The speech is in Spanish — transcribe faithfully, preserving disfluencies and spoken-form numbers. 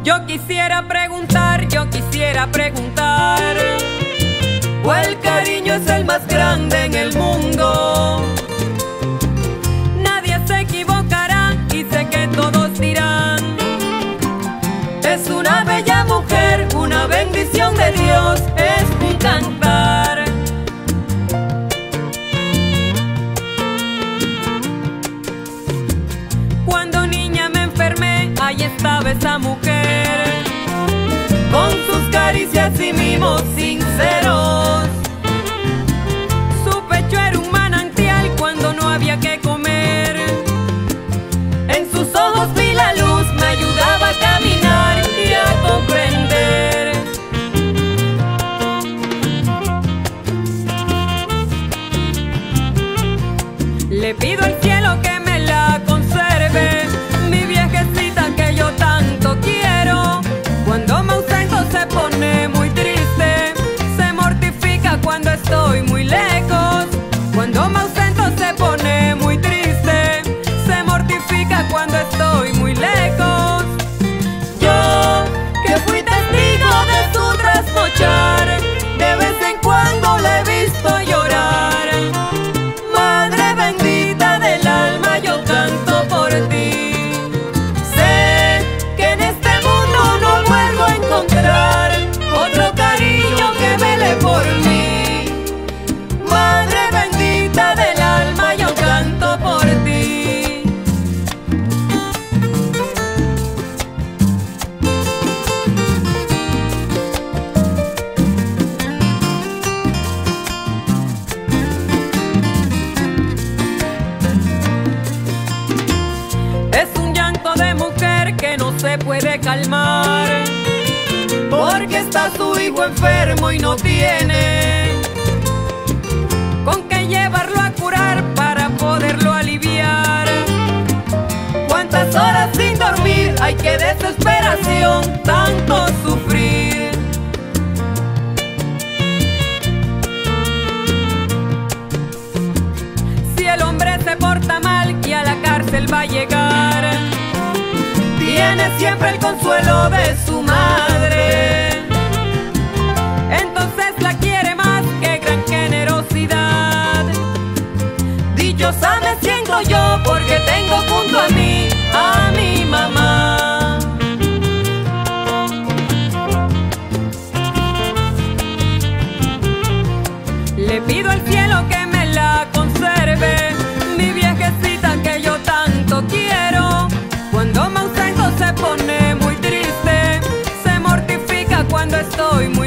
Yo quisiera preguntar, yo quisiera preguntar, ¿cuál cariño es el más grande en el mundo? Nadie se equivocará y sé que todos dirán: es una bella mujer, una bendición de Dios, es un cantar. Cuando niña me enfermé, ahí estaba esa mujer, con sus caricias y mimos sinceros. Su pecho era un manantial cuando no había que comer. En sus ojos vi la luz, me ayudaba a caminar y a comprender. Le pido al cielo que me la conserve, mi viejecita que yo tanto quiero. Cuando me ausento se pone muy triste, se mortifica cuando estoy muy lejos. Cuando me ausento se pone muy triste, se mortifica cuando estoy muy lejos. Yo, que fui testigo de su trasnochar, de vez en cuando la he visto llorar. Madre bendita del alma, yo canto por ti. Sé que en este mundo no vuelvo a encontrar otro cariño que vele por mí. Madre bendita del alma, yo canto por ti. Es un llanto de mujer que no se puede calmar, porque está su hijo enfermo y no tiene con qué llevarlo a curar para poderlo aliviar. Cuántas horas sin dormir, ay qué desesperación, tanto sufrir. Si el hombre se porta mal y a la cárcel va a llegar, tiene siempre el consuelo de su madre. Entonces la quiere más que gran generosidad. Dichosa me siento yo porque tengo junto a mí a mi mamá. Le pido al cielo que me la conserve, mi viejecita que yo tanto quiero. Cuando me ausento se pone muy triste, se mortifica cuando estoy muy